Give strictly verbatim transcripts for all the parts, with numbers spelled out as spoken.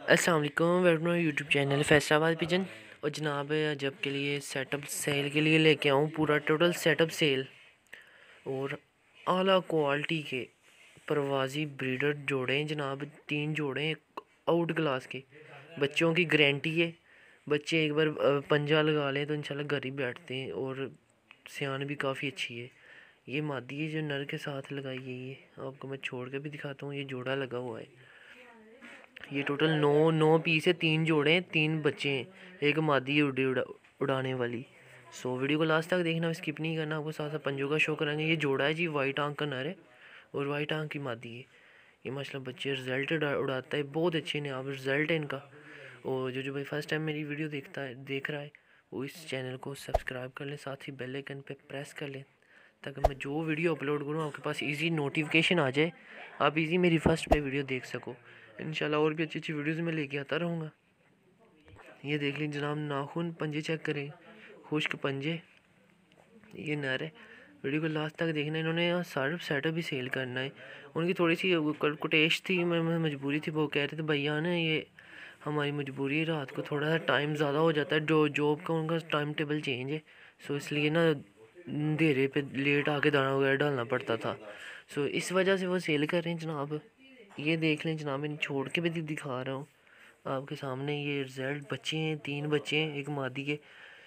अस्सलाम वालेकुम, welcome to YouTube channel Faisalabad pigeon. और जनाब जब के लिए सेटअप सेल के लिए लेके आऊँ पूरा टोटल सेटअप सेल और आला क्वालिटी के परवाजी ब्रीडर जोड़े हैं जनाब। तीन जोड़े हैं आउट क्लास के, बच्चों की गारंटी है। बच्चे एक बार पंजा लगा लें तो इंशाल्लाह घर ही बैठते हैं और सियान भी काफ़ी अच्छी है। ये मादी है जो नर के साथ लगाई है। ये आपको मैं छोड़ के भी दिखाता हूँ, ये जोड़ा लगा हुआ है। ये टोटल नौ नौ पीस है, तीन जोड़े हैं, तीन बच्चे हैं, एक मादी उड़ी उड़ा उड़ाने वाली। सो वीडियो को लास्ट तक देखना, स्किप नहीं करना। आपको साथ साथ पंजों का शो करेंगे। ये जोड़ा है जी, वाइट आंख का नर है और वाइट आंख की मादी है। ये माशाल्लाह बच्चे रिजल्ट उड़ाता है, बहुत अच्छे ने आप रिजल्ट है इनका। और जो जो भाई फर्स्ट टाइम मेरी वीडियो देखता है देख रहा है वो इस चैनल को सब्सक्राइब कर ले, साथ ही बेल आइकन पे प्रेस कर ले ताकि मैं जो वीडियो अपलोड करूँ आपके पास इजी नोटिफिकेशन आ जाए, आप इजी मेरी फर्स्ट पे वीडियो देख सको। इंशाल्लाह और भी अच्छी अच्छी वीडियोज़ में लेके आता रहूँगा। ये देख लीजिए जनाब, नाखून पंजे चेक करें, खुश्क पंजे। ये नर है, वीडियो को लास्ट तक देखना। इन्होंने यहाँ सारा सेटअप भी सेल करना है। उनकी थोड़ी सी कुटेश थी, मैं मजबूरी थी। वो कह रहे थे भैया ना ये हमारी मजबूरी है, रात को थोड़ा सा टाइम ज़्यादा हो जाता है, जो जॉब का उनका टाइम टेबल चेंज है। सो इसलिए ना अंधेरे पे लेट आके दाना वगैरह डालना पड़ता था। सो इस वजह से वो सेल कर रहे हैं जनाब। ये देख लें जनाब, इन छोड़ के भी दिखा रहा हूँ आपके सामने। ये रिजल्ट बच्चे हैं, तीन बच्चे हैं, एक मादी के।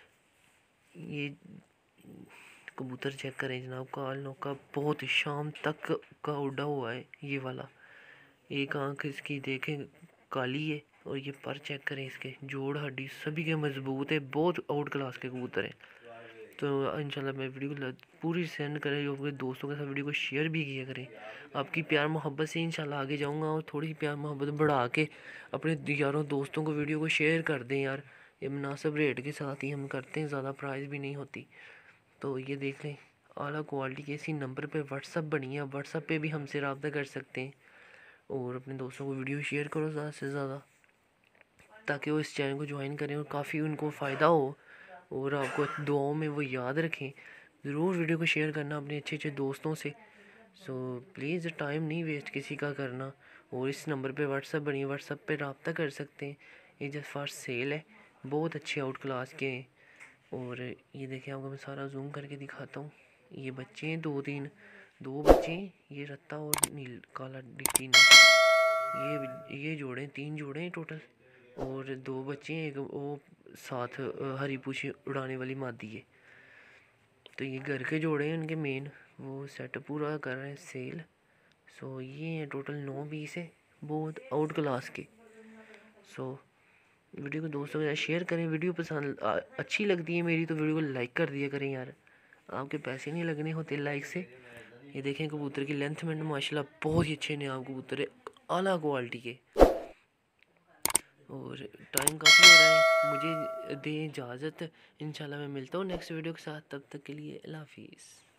ये कबूतर चेक करें जनाब, काल नौका बहुत शाम तक का उड़ा हुआ है ये वाला। एक आंख इसकी देखें काली है और ये पर चेक करें, इसके जोड़ हड्डी सभी के मजबूत है, बहुत आउट क्लास के कबूतर हैं। तो इंशाल्लाह मैं वीडियो को पूरी सेंड करें, जो अपने दोस्तों के साथ वीडियो को शेयर भी किया करें। आपकी प्यार मोहब्बत से इंशाल्लाह आगे जाऊंगा और थोड़ी प्यार मोहब्बत बढ़ा के अपने यारों दोस्तों को वीडियो को शेयर कर दें यार। ये मुनासिब रेट के साथ ही हम करते हैं, ज़्यादा प्राइस भी नहीं होती। तो ये देख लें, आला क्वालिटी के इसी नंबर पर व्हाट्सअप बनी है, व्हाट्सअप पर भी हमसे रब्ता कर सकते हैं। और अपने दोस्तों को वीडियो शेयर करो ज़्यादा से ज़्यादा ताकि वो इस चैनल को ज्वाइन करें और काफ़ी उनको फ़ायदा हो और आपको दुआओं में वो याद रखें। ज़रूर वीडियो को शेयर करना अपने अच्छे अच्छे दोस्तों से। सो प्लीज़ टाइम नहीं वेस्ट किसी का करना। और इस नंबर पे व्हाट्सअप बनी, व्हाट्सअप पे रब्ता कर सकते हैं। ये जस्ट फर्स्ट सेल है, बहुत अच्छे आउट क्लास के हैं। और ये देखें, आपको मैं सारा जूम करके दिखाता हूँ। ये बच्चे हैं दो तीन, दो बच्चे हैं, ये रत्ता और नील काला डिक्की ने। ये ये जोड़े तीन जोड़े हैं टोटल और दो बच्चे हैं, एक वो साथ हरी पूछी उड़ाने वाली मादी है। तो ये घर के जोड़े हैं उनके मेन, वो सेट पूरा कर रहे हैं सेल। सो ये हैं टोटल नौ पीस है, बहुत आउट क्लास के। सो वीडियो को दोस्तों के साथ शेयर करें। वीडियो पसंद अच्छी लगती है मेरी तो वीडियो को लाइक कर दिया करें यार, आपके पैसे नहीं लगने होते लाइक से। ये देखें कबूतर की लेंथ में माशाल्लाह बहुत ही अच्छे नयाब कबूतर है, आला क्वालिटी के। और टाइम काफ़ी हो रहा है, मुझे दें इजाज़त। इंशाल्लाह मैं मिलता हूँ नेक्स्ट वीडियो के साथ, तब तक के लिए अल्लाह हाफिज़।